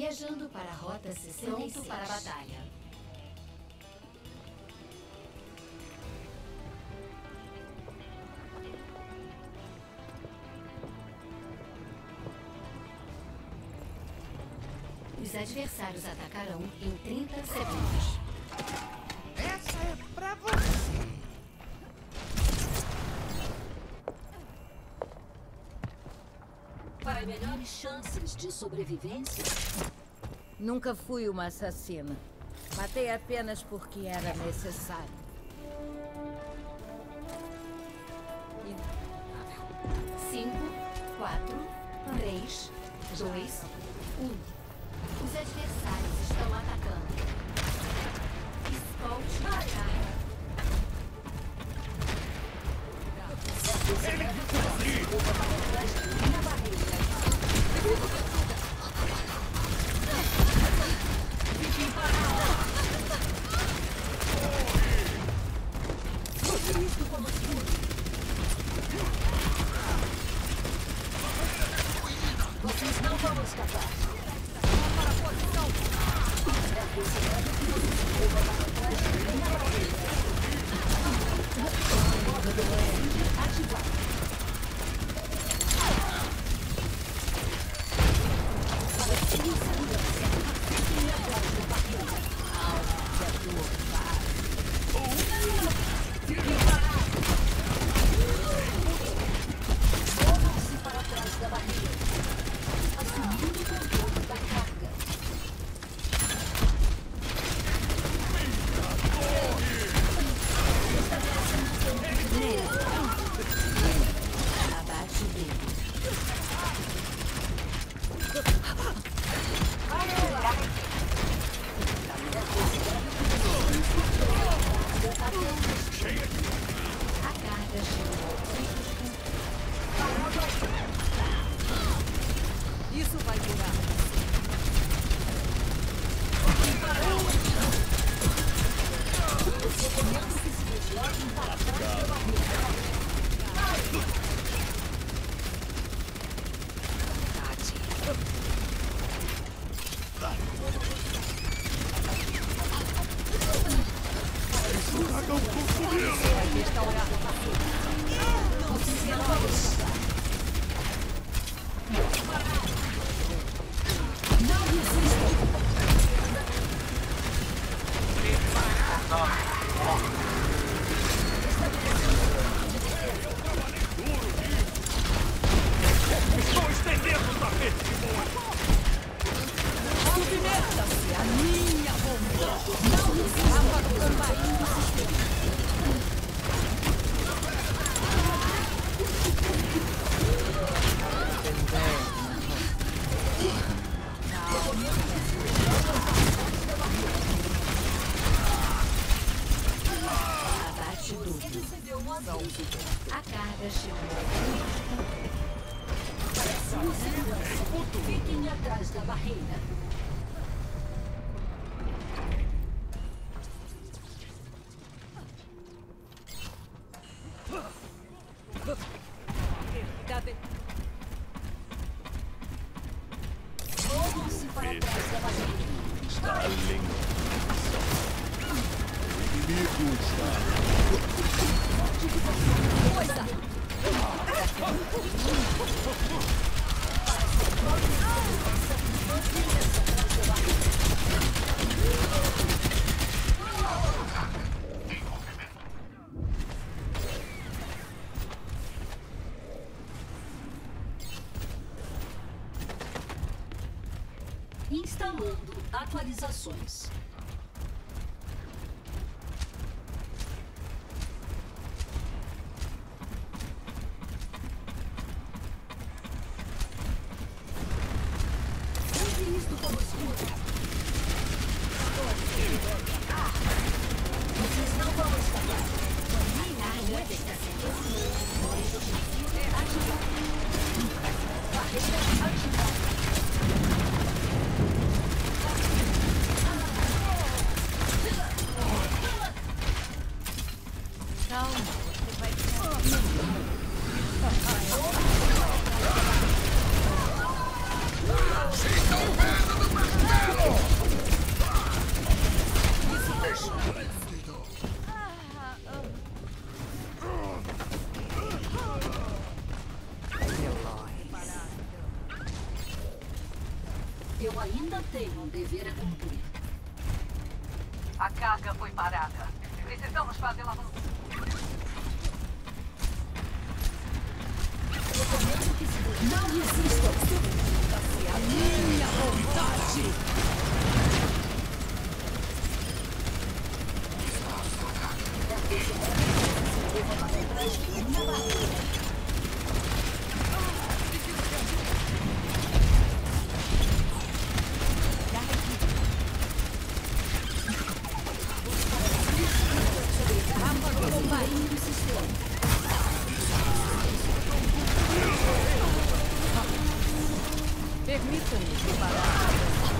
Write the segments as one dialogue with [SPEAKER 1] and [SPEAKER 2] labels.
[SPEAKER 1] Viajando para a rota 66. Pronto para a batalha. Os adversários atacarão em 30 segundos.
[SPEAKER 2] Essa é pra você!
[SPEAKER 3] Para melhores chances de sobrevivência.
[SPEAKER 4] Nunca fui uma assassina. Matei apenas porque era necessário.
[SPEAKER 1] 5, 4, 3, 2, 1. Os adversários estão atacando. Escolte a carga.
[SPEAKER 3] Vocês não vão escapar. Voltam-se para trás da barreira, assumindo o controle da carga.
[SPEAKER 4] Abate dele.
[SPEAKER 1] A carga chegou.
[SPEAKER 4] Isso vai durar.
[SPEAKER 3] Recomendo que se desliguem para trás da barreira.
[SPEAKER 2] Dragão consumido! Estou estendendo o tapete de boa!
[SPEAKER 4] Submeta-se à minha vontade. Não resista ao combate.
[SPEAKER 1] Abate duplo. A carga chegou.
[SPEAKER 3] Fiquem atrás da barreira. Voltam-se para trás da barreira.
[SPEAKER 2] Está além da ficção. O inimigo está...
[SPEAKER 3] Instalando atualizações. Use isto como escudo. Vocês não vão escapar.
[SPEAKER 1] Carga está sendo
[SPEAKER 3] Barreira ativada.
[SPEAKER 4] Calma, você vai ficar.
[SPEAKER 2] Vocês estão vendo no
[SPEAKER 3] Eu ainda tenho um dever a cumprir.
[SPEAKER 5] A carga foi parada. Precisamos fazê-la voltar.
[SPEAKER 3] Não resistam!
[SPEAKER 4] A minha vontade! Permita-me preparar.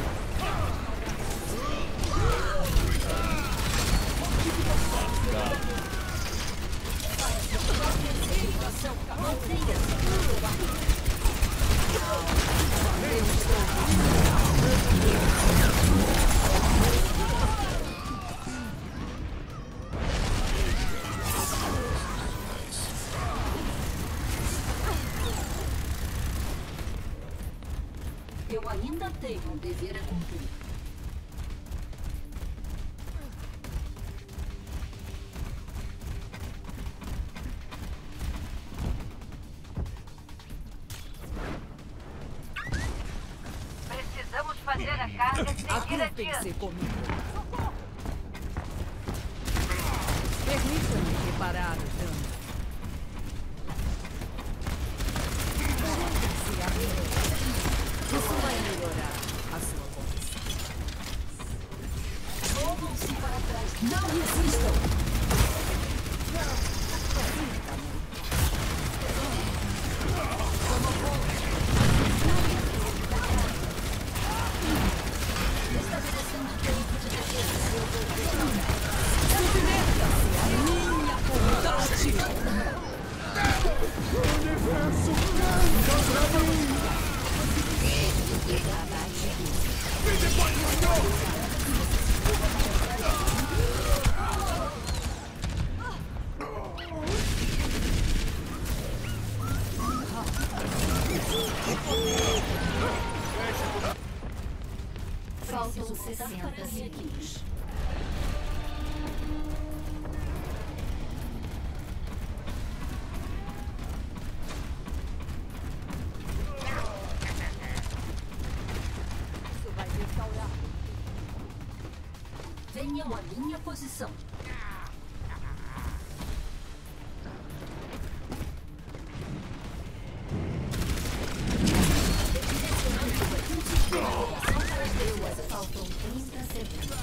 [SPEAKER 3] Eu ainda tenho um dever a cumprir.
[SPEAKER 5] Precisamos fazer a carga seguir
[SPEAKER 4] Agrupem-se
[SPEAKER 5] adiante.
[SPEAKER 4] comigo. Permita-me preparar o dano. Juntem-se a mim. Isso vai melhorar a sua condição.
[SPEAKER 3] Voltam-se para trás. Não resistam!
[SPEAKER 1] Faltam 60 segundos.
[SPEAKER 4] Isso vai restaurar.
[SPEAKER 3] Venham à minha posição.
[SPEAKER 1] Faltam 30 segundos.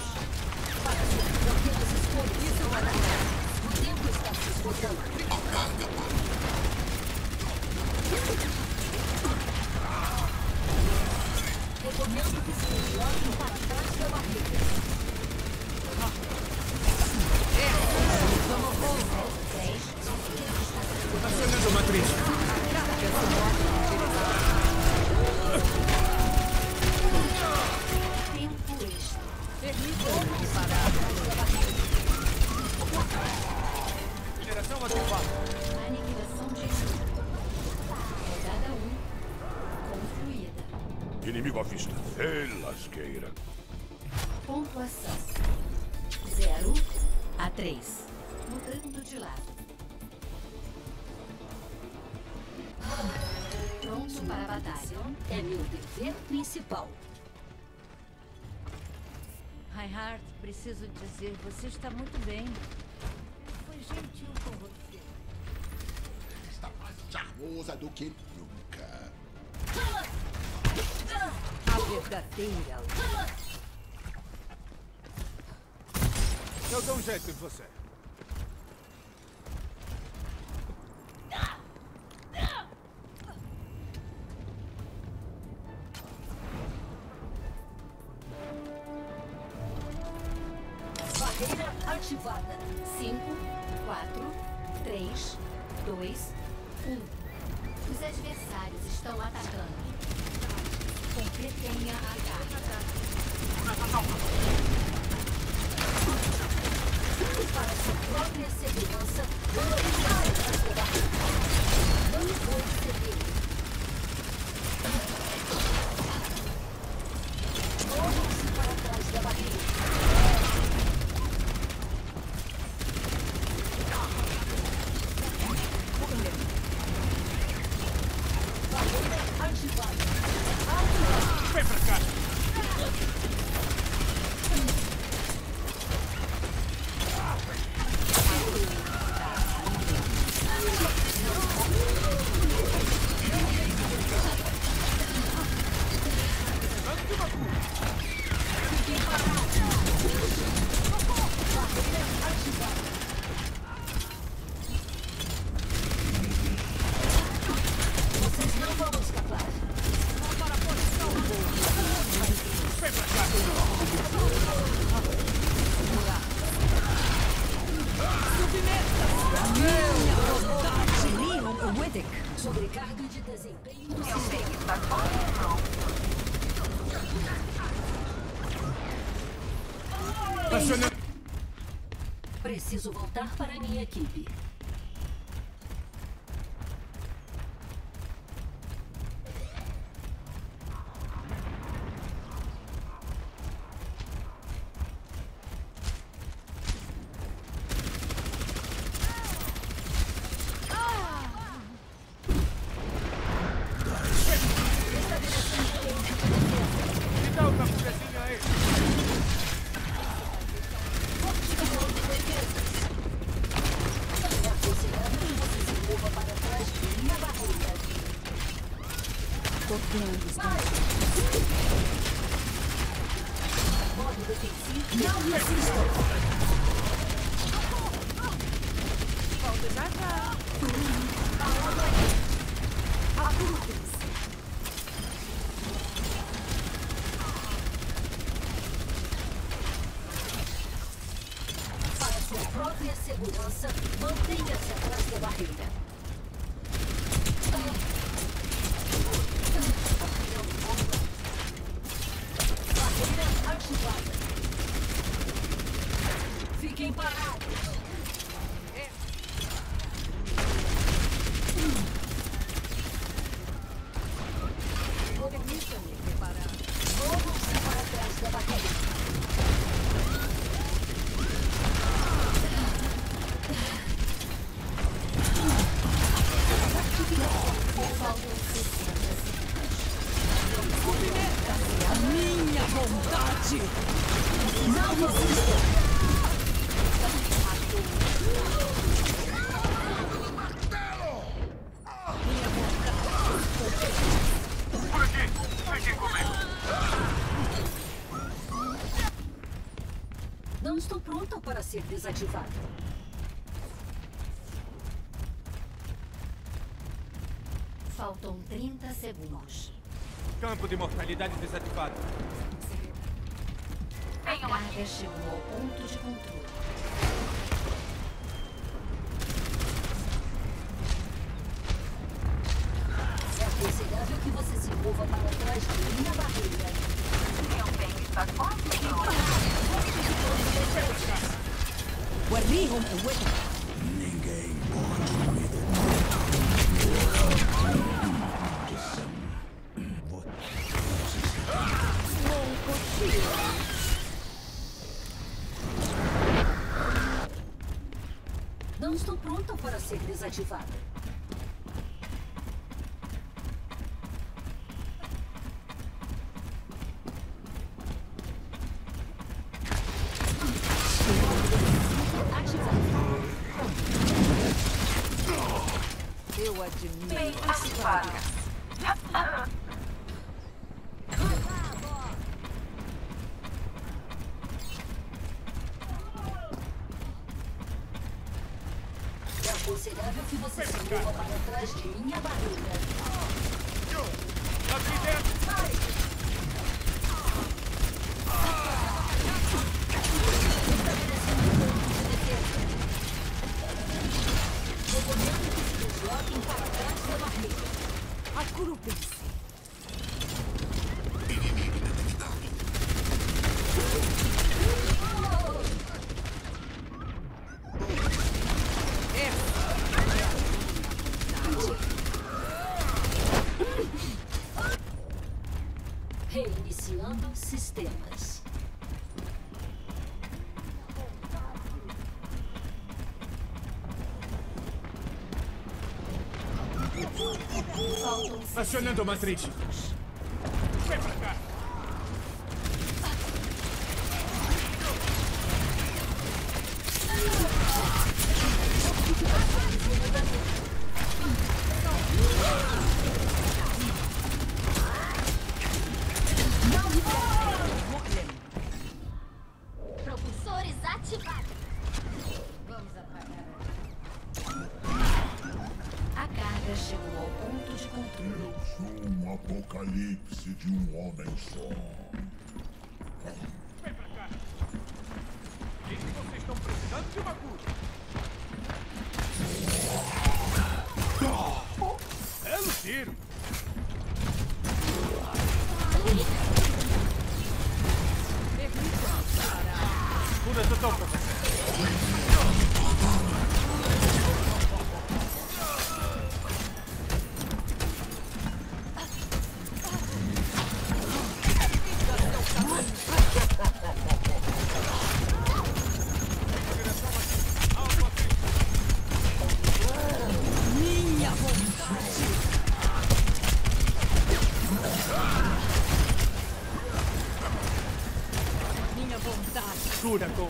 [SPEAKER 3] O tempo está se esgotando. Recomendo que se coloquem para trás da barreira.
[SPEAKER 2] Acionando matriz.
[SPEAKER 1] Tempo extra.
[SPEAKER 4] Permita-me preparar.
[SPEAKER 2] Geração ativada.
[SPEAKER 1] Aniquilação de inimigo. Rodada 1. Concluída.
[SPEAKER 2] Inimigo à vista. Ei, lasqueira.
[SPEAKER 1] Pontuação: 0 a 3. Mudando de lado. Pronto para a batalha.
[SPEAKER 3] É meu dever principal.
[SPEAKER 4] Reinhardt, preciso dizer, você está muito bem. Foi gentil com você.
[SPEAKER 6] Está mais charmosa do que nunca.
[SPEAKER 4] A verdadeira.
[SPEAKER 2] Eu dou um jeito em você.
[SPEAKER 3] Barreira ativada.
[SPEAKER 1] 5, 4, 3, 2, 1. Os adversários estão atacando. Completenha a carga.
[SPEAKER 3] Para sua própria segurança, não vou ceder.
[SPEAKER 2] Acionando.
[SPEAKER 3] Preciso voltar para a minha equipe.
[SPEAKER 2] Me dá outra colherzinha aí.
[SPEAKER 3] Copiando os modo defensivo. Não resistam.
[SPEAKER 4] Volto já já.
[SPEAKER 3] Apurem-se. Para sua própria segurança, mantenha-se atrás da barreira. Barreira ativada. Fiquem parados.
[SPEAKER 4] Permitam-me preparar.
[SPEAKER 3] Movam-se para trás da barreira.
[SPEAKER 4] Minha vontade!
[SPEAKER 3] Não resistam.
[SPEAKER 2] Por aqui. Fiquem comigo.
[SPEAKER 3] Não estou pronta para ser desativada.
[SPEAKER 1] Faltam 30 segundos.
[SPEAKER 2] Campo de mortalidade desativado.
[SPEAKER 1] A carga chegou ao ponto de controle.
[SPEAKER 3] É aconselhável que você se mova para trás da minha barreira.
[SPEAKER 5] Meu bem está quase pronto.
[SPEAKER 4] Guardião é hueco.
[SPEAKER 6] Ninguém pode me
[SPEAKER 3] Não estou pronta para ser desativada.
[SPEAKER 4] Eu admiro.
[SPEAKER 5] Bem ativada.
[SPEAKER 3] É aconselhável que você se mova para trás de minha barreira.
[SPEAKER 2] Aqui dentro.
[SPEAKER 3] Recomendo que se desloquem para trás da barreira.
[SPEAKER 4] Agrupem-se.
[SPEAKER 3] Reiniciando sistemas.
[SPEAKER 2] Acionando a matriz. Vem pra cá.
[SPEAKER 1] Propulsores ativados.
[SPEAKER 4] Vamos apagar.
[SPEAKER 1] A carga chegou ao ponto de controle.
[SPEAKER 6] sou um apocalipse de um homem só.
[SPEAKER 2] Vem pra cá. Diz que vocês estão precisando de uma cura. Belo tiro. estão por fazer?
[SPEAKER 4] Minha vontade.
[SPEAKER 2] Cura com...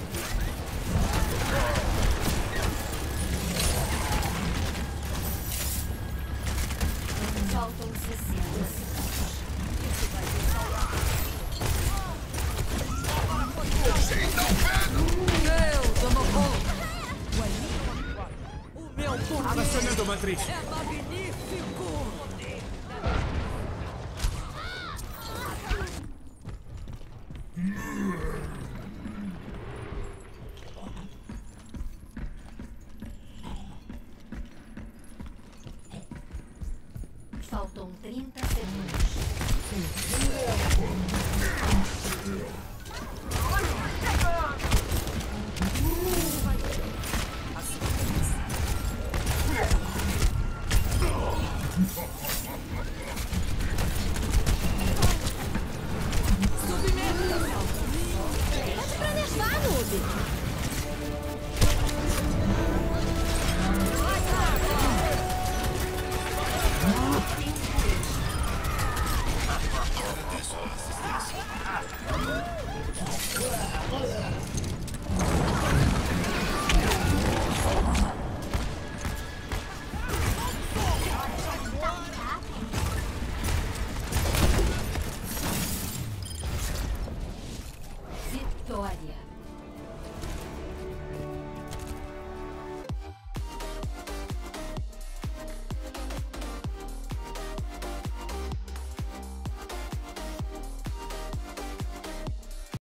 [SPEAKER 1] Faltam 60 segundos.
[SPEAKER 4] Eu tomo conta. O meu poder
[SPEAKER 2] Acionando a matriz.
[SPEAKER 4] é magnífico.
[SPEAKER 1] Faltam 30 segundos.
[SPEAKER 3] Pode pra nervar, noob.
[SPEAKER 1] Vitória.